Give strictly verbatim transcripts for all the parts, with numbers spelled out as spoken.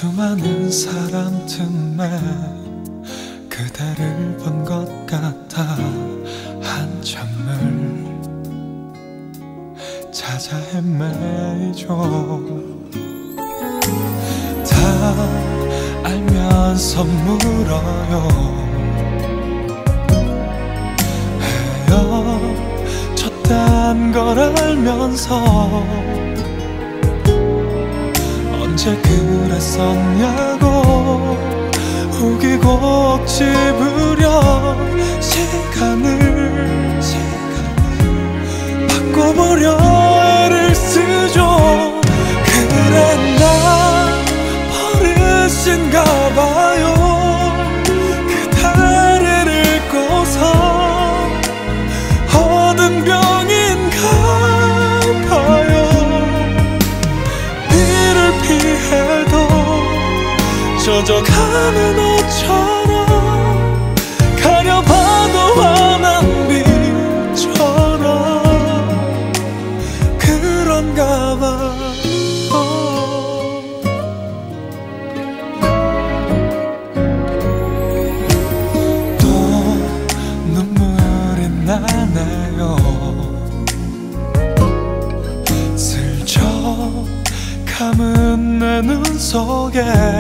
수많은 사람 틈에 그대를 본 것 같아 한참을 찾아 헤매이죠. 다 알면서 물어요. 헤어졌단 걸 알면서 언제 그랬었냐고 우기고 찝으려 시간을, 시간을 바꿔보려 애를 쓰죠. 그래 나 버릇인가 봐요. 그대를 잊고서 얻은 병인가 봐요. 비를 피해도 젖어가는 옷처럼 가려봐도 환한 빛처럼 그런가 봐. 또 눈물이 나네요. 슬쩍 감은 내 눈 속에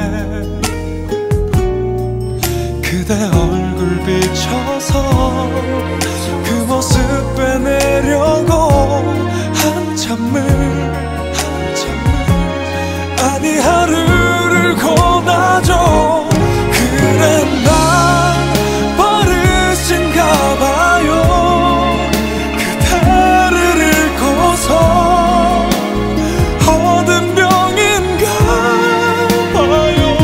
그대 얼굴 비춰서 그 모습 빼내려고 한참을, 한참을 아니 하루를 고나죠. 그래 나 버릇인가 봐요. 그대를 잊고서 얻은 병인가 봐요.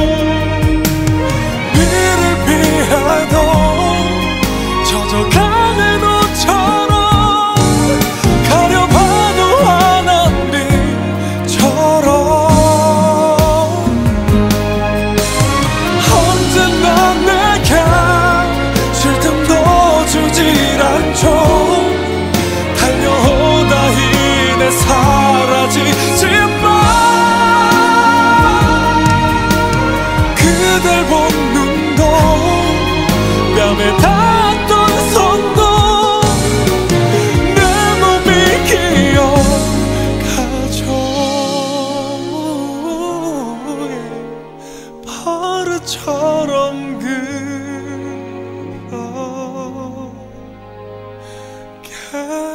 비를 피해도 젖어가는 옷처럼 가려봐도 환한 빛처럼 언젠가 내게 쉴 틈도 주질 않죠. 달려오다 이내 사라지지만 그댈 본 눈도 뺨에 닿던 손도 내 몸이 기억하죠. 버릇처럼 그렇게